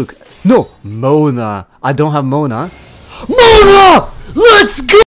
Look, no, Mona. I don't have Mona. Mona! Let's go!